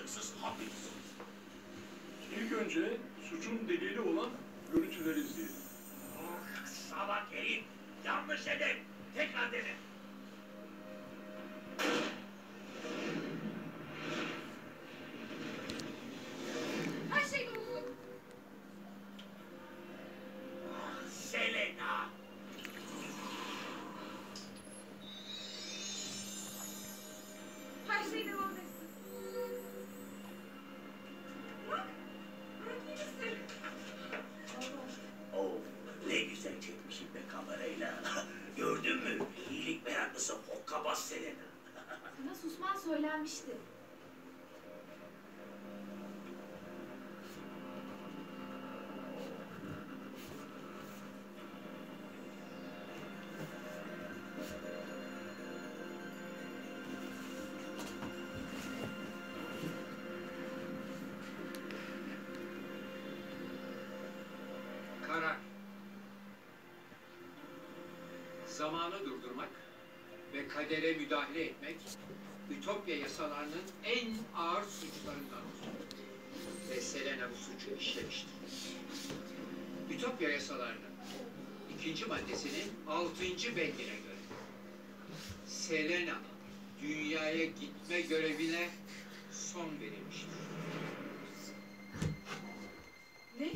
yargısız hapis. İlk önce suçun delili olan görüntüleri izleyelim. Oh, salak herif. Yanlış hedef. Tekrar dene. Her şey yolunda. Ah, Selena. Her şey devam etsin. Bak. Bırak iyi misin? Oh, ne güzel çekmişim be kamerayla. Gördün mü? İyilik meraklısı hokkabaz Selena. Sana susman söylenmişti. Karar. Zamanı durdurmak ve kadere müdahale etmek, Ütopya yasalarının en ağır suçlarındandır. Ve Selena bu suçu işlemiştir. Ütopya yasalarının 2. maddesinin 6. bendine göre Selena'nın dünyaya gitme görevine son verilmiştir. Ne?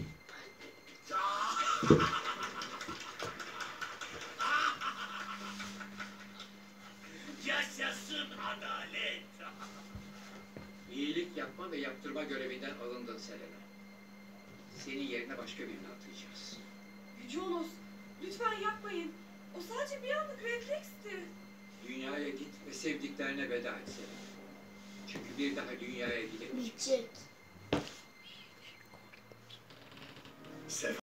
Yaşasın adalet. İyilik yapma ve yaptırma görevinden alındın Selena. Senin yerine başka birini atayacağız. Yüce Onos, lütfen yapmayın. O sadece bir anlık refleksti. Dünyaya git ve sevdiklerine veda et Selena. Çünkü bir daha dünyaya gidemeyeceksin. Gidecek.